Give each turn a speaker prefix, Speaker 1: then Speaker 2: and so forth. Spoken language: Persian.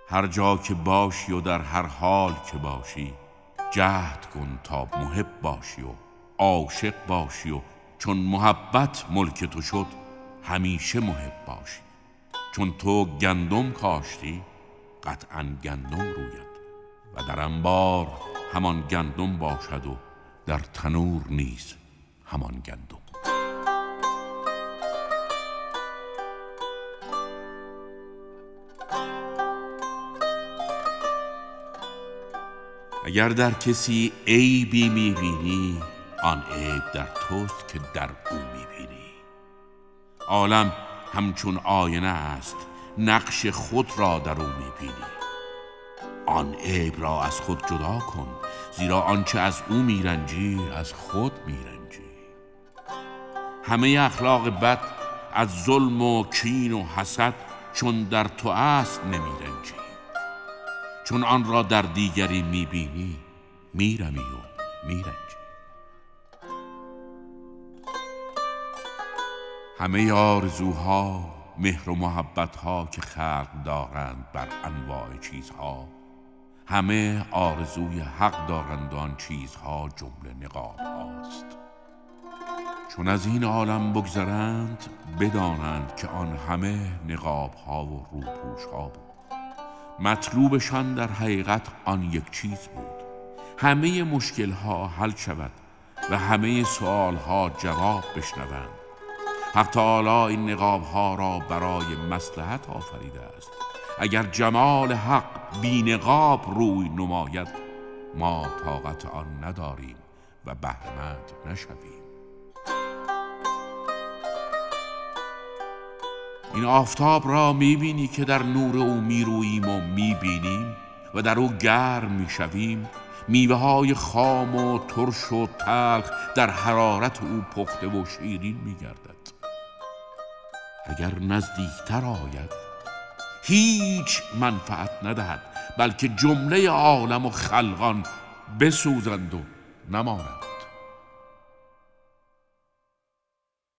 Speaker 1: هر جا که باشی و در هر حال که باشی، جهد کن تا محب باشی و عاشق باشی و چون محبت ملک تو شد همیشه محب باشی. چون تو گندم کاشتی قطعاً گندم روید و در انبار همان گندم باشد و در تنور نیز همان گندم. اگر در کسی عیبی میبینی، آن عیب در توست که در او میبینی. عالم همچون آینه است، نقش خود را در او میبینی. آن عیب را از خود جدا کن، زیرا آنچه از او میرنجی از خود میرنجی. همه اخلاق بد از ظلم و کین و حسد چون در تو است نمیرنجی. چون آن را در دیگری میبینی میرمی و میرنجی. همه آرزوها، مهر و محبتها که خلق دارند بر انواع چیزها، همه آرزوی حق دارند و آن چیزها جمله نقاب هاست. چون از این عالم بگذرند بدانند که آن همه نقاب ها و روپوش ها بود. مطلوبشان در حقیقت آن یک چیز بود: همه مشکل ها حل شود و همه سوال ها جواب بشنوند. حق تعالی این نقاب ها را برای مصلحت آفریده است. اگر جمال حق بی نقاب روی نماید، ما طاقت آن نداریم و بهره‌مند نشویم. این آفتاب را میبینی که در نور او میروییم و میبینیم و در او گرم میشویم. میوه های خام و ترش و تلخ در حرارت او پخته و شیرین میگردد. اگر نزدیکتر آید هیچ منفعت ندهد، بلکه جمله عالم و خلقان بسوزند و نمانند.